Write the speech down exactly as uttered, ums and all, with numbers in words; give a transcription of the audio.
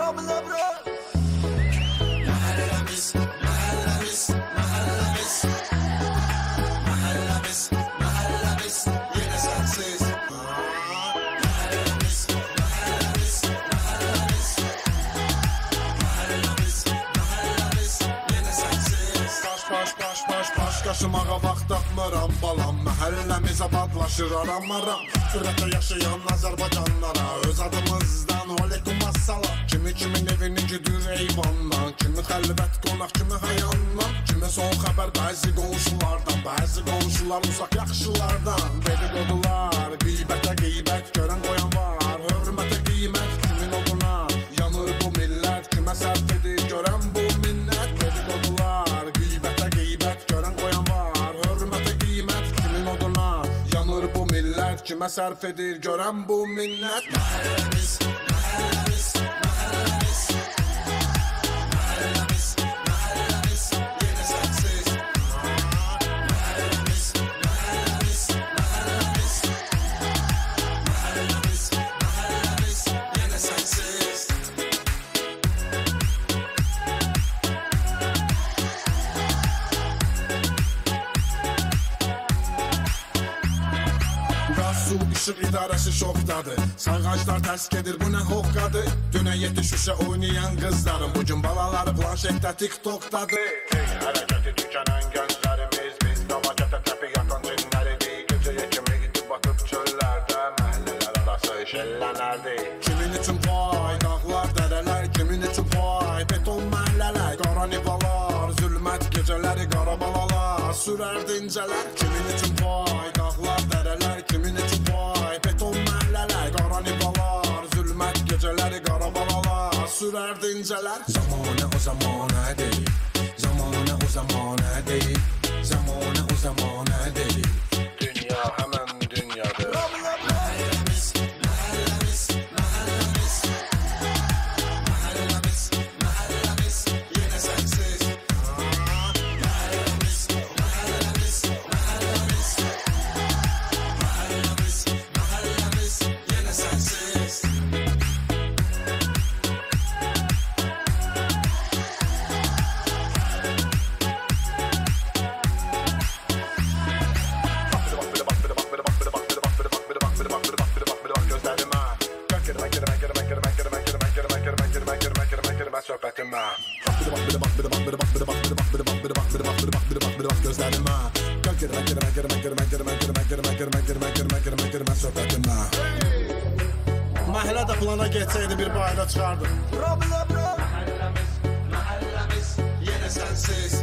Problem bro. Mahallemiz, mahallemiz, mahallemiz. Mahallemiz, mahallemiz, yine sensiz. Mahallemiz, mahallemiz, mahallemiz. Mahallemiz, mahallemiz, yine sensiz. Baş baş baş baş baş qaşımağa vaxt tapmıram balam. Məhəlləmizə badlaşır aram-aram. Sürətlə yaşayan Azərbaycanlara öz adımızdan aleyküm assalam. Kimi kimin evini gidir eyvandan, kimi xəlvət qonaq, kimi hayandan, kimi son xəbər bəzi qonşulardan, bəzi qonşular uzaq yaxşılardan. Dedikodular, qeybətə qeybət görən qoyan var, hörmətə qiymət. Kimin oduna yanır bu millət, kimə sərf edir görən bu minnət. Dedikodular, qeybətə qeybət görən qoyan var, hörmətə qiymət. Kimin oduna yanır bu millət, kimə sərf edir görən bu minnət. Mahallemiz, mahallemiz, mahallemiz. Mahallemiz, mahallemiz, yine sensiz. Mahallemiz, mahallemiz, mahallemiz. Mahallemiz, mahallemiz, yine sensiz. Gaz, su, ışık idarəsi şokdadır. Sayğaclar tərs gedir, bu nə hoqqadır. Dünə yedi şüşə oynayan qızlarım, bugün balaları planşetdə TikTokdadır. Hərəkəti tükənən gənclərimiz, biz davacətə təpi yatan cinləridik. Gecəyə kimi gidib batıb çöllərdə, məhəllələr arası şəllənərdi. Kimin üçün pay, dağlar, dərələr, kimin üçün pay, beton məhəllələr. Qara nivalar, zülmət gecələri, qara balalar, sürərdi incələr. Kimin üçün pay, dağlar, dərələr, kimin üçün pay, beton məhəllələr. Qara nivalar, zülmət gecələri, qara balalar, sürərdi incələr. Zamanə o zamanə deyil, zamanə o zamanə deyil, zamanə o zamanə deyil. Dünya həmən dünyadır. Mahallemiz, mahallemiz, mahallemiz. Mahallemiz, mahallemiz, yine sensiz. Mahallemiz, mahallemiz, mahallemiz. Mahallemiz, mahallemiz, yine sensiz. Söhbətimə gözlərimə Gəl girmə, girmə, girmə, girmə, girmə, girmə, girmə, girmə, girmə, girmə, girmə, girmə söhbətimə. Məhəllə də plana geçsəydi bir bayra çıxardı. Problem bro. Mahallemiz, mahallemiz, yine sensiz.